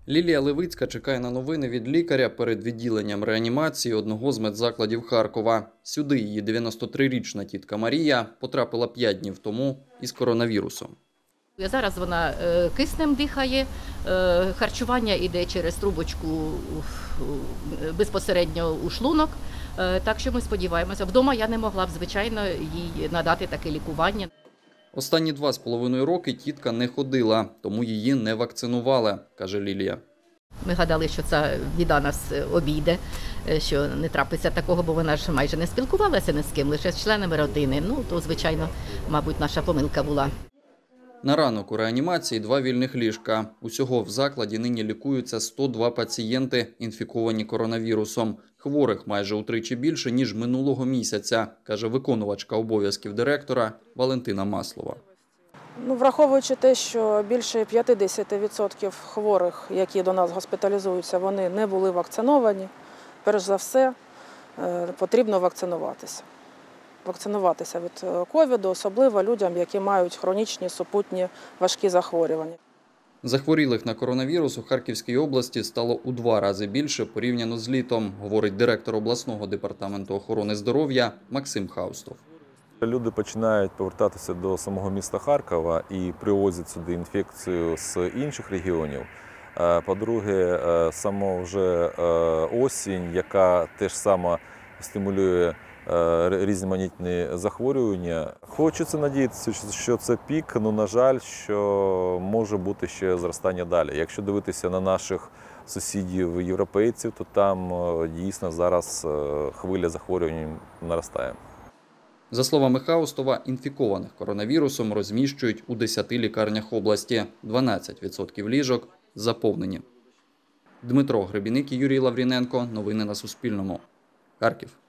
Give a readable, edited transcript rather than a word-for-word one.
Лілія Левицька чекає на новини від лікаря перед відділенням реанімації одного з медзакладів Харкова. Сюди її 93-річна тітка Марія потрапила 5 днів тому із коронавірусом. Зараз вона киснем дихає, харчування йде через трубочку безпосередньо у шлунок, так що ми сподіваємося. Вдома я не могла б, звичайно, їй надати таке лікування. Останні 2,5 роки тітка не ходила, тому її не вакцинували, каже Лілія. Ми гадали, що ця біда нас обійде, що не трапиться такого, бо вона ж майже не спілкувалася ні з ким, лише з членами родини. Ну, то, звичайно, мабуть, наша помилка була. На ранок у реанімації 2 вільних ліжка. Усього в закладі нині лікуються 102 пацієнти, інфіковані коронавірусом. Хворих майже утричі більше, ніж минулого місяця, каже виконувачка обов'язків директора Валентина Маслова. Враховуючи те, що більше 50% хворих, які до нас госпіталізуються, вони не були вакциновані, перш за все потрібно вакцинуватися. Вакцинуватися від ковіду, особливо людям, які мають хронічні супутні важкі захворювання. Захворілих на коронавірус у Харківській області стало у 2 рази більше порівняно з літом, говорить директор обласного департаменту охорони здоров'я Максим Хаустов. Люди починають повертатися до самого міста Харкова і привозять сюди інфекцію з інших регіонів. По-друге, сама вже осінь, яка теж сама стимулює різноманітні захворювання. Хочеться надіятися, що це пік, але, на жаль, що може бути ще зростання далі. Якщо дивитися на наших сусідів європейців, то там дійсно зараз хвиля захворювань наростає. За словами Хаустова, інфікованих коронавірусом розміщують у 10 лікарнях області. 12% ліжок заповнені. Дмитро Гребіник і Юрій Лавріненко. Новини на Суспільному. Харків.